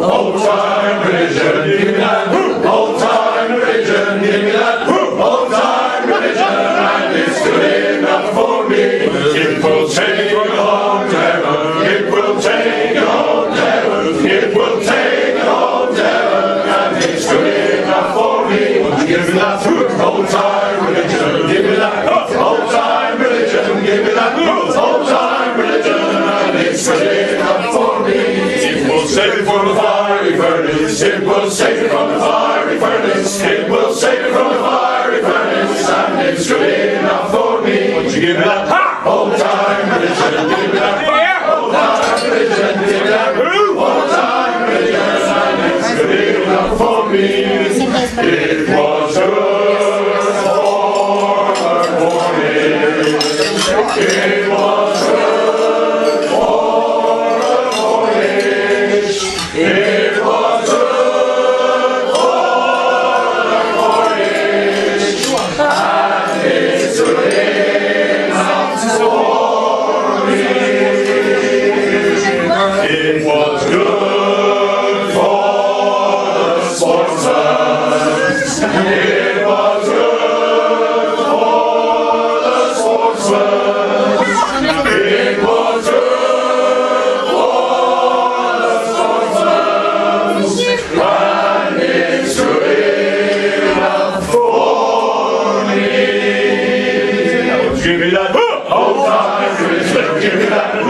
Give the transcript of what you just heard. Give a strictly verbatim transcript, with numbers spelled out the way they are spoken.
old-time religion, give me that. Old-time religion, give me that. Old-time religion, and it's good enough for me. It will take you home to heaven. It will take you home to heaven. It will take you home to heaven, and it's good enough for me. Give me that old-time religion, give me that old-time religion, give me that old-time religion, and it's good enough for me. It will save you from the fiery furnace. It will save you from the fiery furnace. It will save you from the fiery furnace, and it's good enough for me. Won't you give me that old-time religion? Give me that old-time religion. Give me that old-time religion, and it's good enough for me. It was good for the morning. It was good for the morning. It was good for the morning. And it's good enough for me. It was good for the sportsman. It was good for the sportsman. It was good for the sportsman. And it's good enough for me. Give me that old-time religion. Give me that